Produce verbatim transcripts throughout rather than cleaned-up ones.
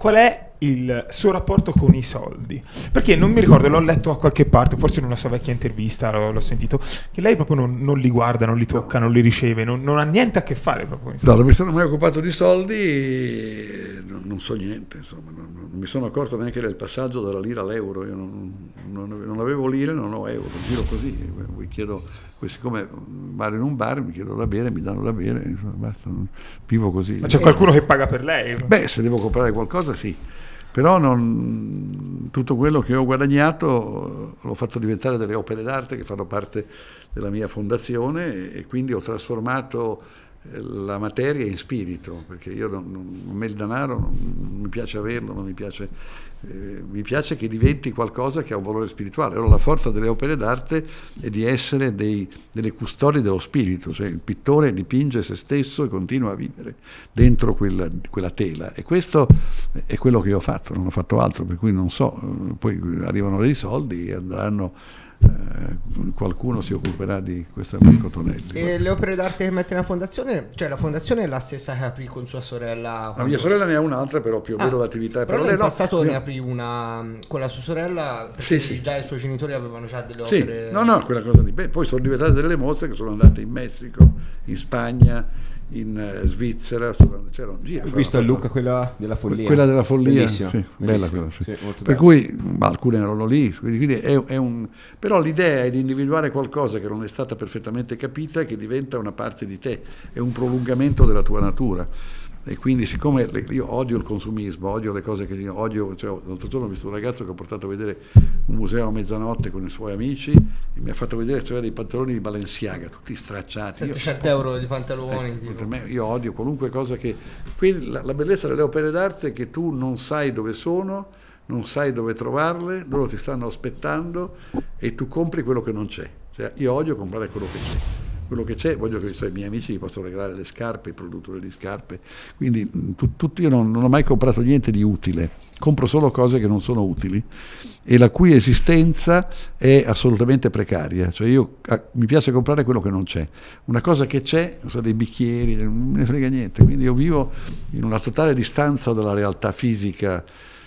qual è il suo rapporto con i soldi, perché non mi ricordo, l'ho letto a qualche parte, forse in una sua vecchia intervista l'ho, l'ho sentito, che lei proprio non, non li guarda, non li tocca, no. non li riceve, non, non ha niente a che fare proprio con i soldi. No, non mi sono mai occupato di soldi, non, non so niente, insomma, non, non mi sono accorto neanche del passaggio dalla lira all'euro. Io non, non, non avevo lire, non ho euro, giro così, chiedo, siccome vado in un bar, mi chiedo da bere, mi danno da bere, insomma, basta, vivo così. Ma c'è qualcuno che paga per lei? Beh, se devo comprare qualcosa sì. Però non, tutto quello che ho guadagnato l'ho fatto diventare delle opere d'arte che fanno parte della mia fondazione, e quindi ho trasformato la materia in spirito, perché io non, non, a me il denaro non, non mi piace averlo, non mi piace, eh, mi piace che diventi qualcosa che ha un valore spirituale. Allora la forza delle opere d'arte è di essere dei, delle custodie dello spirito, cioè il pittore dipinge se stesso e continua a vivere dentro quella, quella tela, e questo è quello che io ho fatto, non ho fatto altro, per cui non so, poi arrivano dei soldi e andranno. Eh, qualcuno si occuperà di questo, Marco Tonelli. E le opere d'arte che mette nella fondazione, cioè la fondazione è la stessa che aprì con sua sorella? La quando... mia sorella ne ha un'altra, però più o meno ah, l'attività. Però nel no, passato mio... ne aprì una con la sua sorella, perché sì, sì. già i suoi genitori avevano già delle sì. opere. No, no, quella cosa di beh, poi sono diventate delle mostre che sono andate in Messico, in Spagna, in Svizzera, c'era un giro. Ho visto a Lucca quella della follia. Quella della follia, bellissima, sì, bellissima. Bella quella, sì. Sì, per bella. Cui ma alcune erano lì, quindi è, è un, però l'idea è di individuare qualcosa che non è stata perfettamente capita e che diventa una parte di te, è un prolungamento della tua natura. E quindi, siccome io odio il consumismo, odio le cose che io odio, cioè, l'altro giorno ho visto un ragazzo che ho portato a vedere un museo a mezzanotte con i suoi amici e mi ha fatto vedere cioè, dei pantaloni di Balenciaga tutti stracciati. settecento io, euro di pantaloni. Ecco, me, io odio qualunque cosa che... Quindi la, la bellezza delle opere d'arte è che tu non sai dove sono, non sai dove trovarle, loro ti stanno aspettando e tu compri quello che non c'è. Cioè, io odio comprare quello che c'è. Quello che c'è, voglio che cioè, i miei amici mi possano regalare le scarpe, i produttori di scarpe, quindi tu, tu, io non, non ho mai comprato niente di utile, compro solo cose che non sono utili e la cui esistenza è assolutamente precaria, cioè io a, mi piace comprare quello che non c'è, una cosa che c'è, non so, dei bicchieri, non me ne frega niente, quindi io vivo in una totale distanza dalla realtà fisica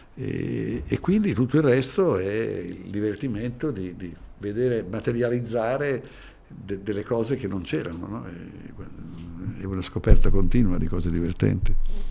e, e quindi tutto il resto è il divertimento di, di vedere materializzare De, delle cose che non c'erano, no? È una scoperta continua di cose divertenti.